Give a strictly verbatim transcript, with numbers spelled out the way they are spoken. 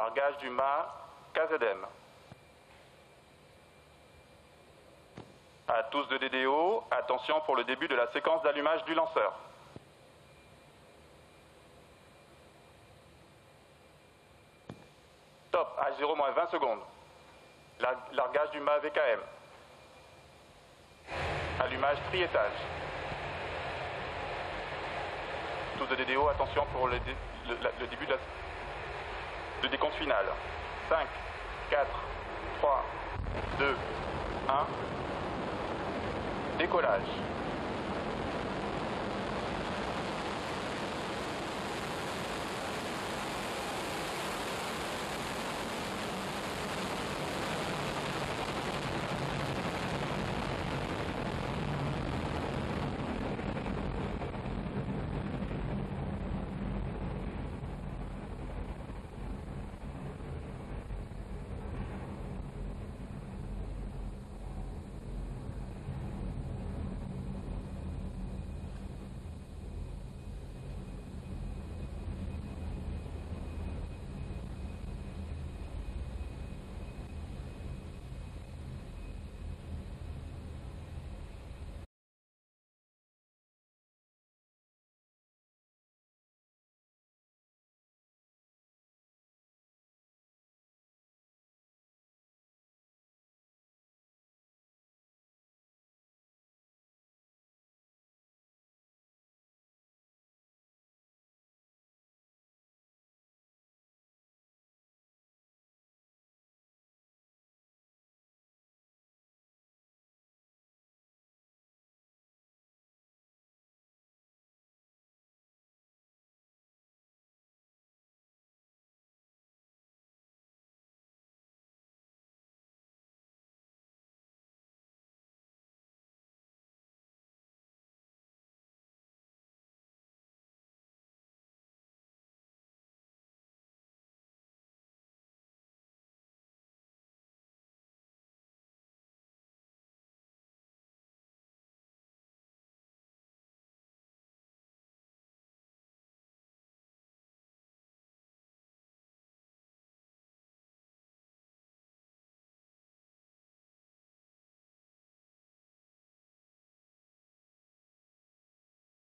Largage du mât K Z M. À tous de D D O, attention pour le début de la séquence d'allumage du lanceur. Top, H zéro moins vingt secondes. Largage du mât V K M. Allumage triétage. Tous de D D O, attention pour le, dé, le, le début de la, le décompte final. cinq, quatre, trois, deux, un. Décollage.